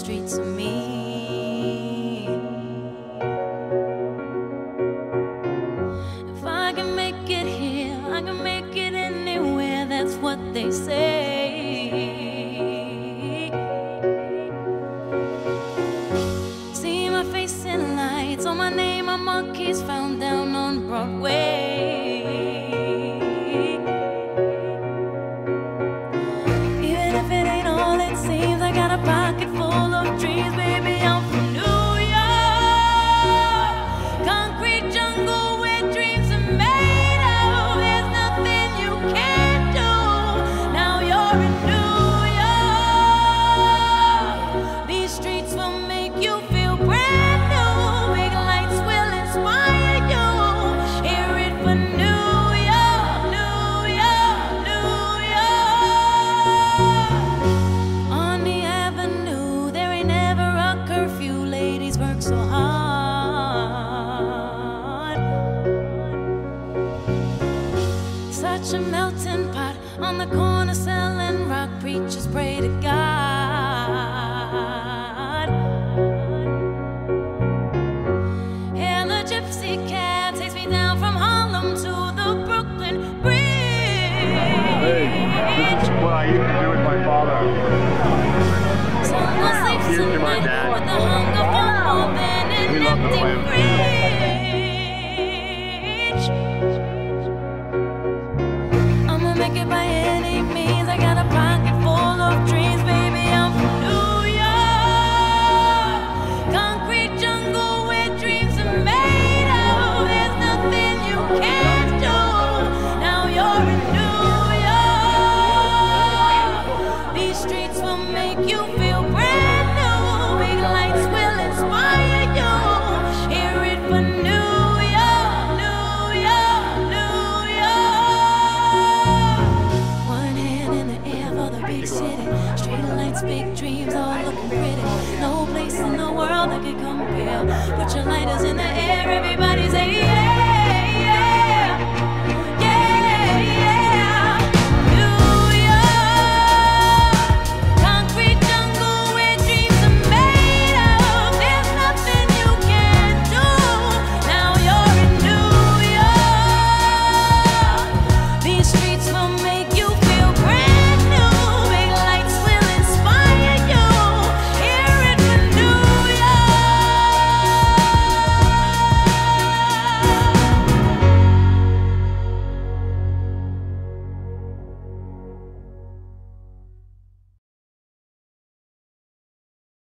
streets of me. If I can make it here, I can make it anywhere, that's what they say. See my face in lights, on my name a monkey's found down on Broadway. Even if it ain't all it seems, I got a pocket full of dreams, baby, I'm from New York. Concrete jungle where dreams are made of. There's nothing you can't do. Now you're in New York. These streets will make you feel brand new. Big lights will inspire you. Hear it for New York, New York, New York. On the avenue, there ain't never a curfew. Ladies work so hard. Such a melting pot on the corner selling rock. Preachers pray to God. And the gypsy cab takes me down from Harlem to the Brooklyn Bridge. What I used to do with my father. Someone sleeps Here's to my tonight dad. with the hunger for more than We an love the empty clams. fridge. I'ma make it by any means. I got a pocket full of dreams, baby, I'm from New York. Concrete jungle where dreams are made of. There's nothing you can't do. Now you're in New York. These streets will make you feel brand new. Big lights will inspire you. Hear it for New York, New York, New York. One hand in the air for the big city. Street lights, big dreams, all looking pretty. No place in the world that could compare. Put your lighters in the air, everybody.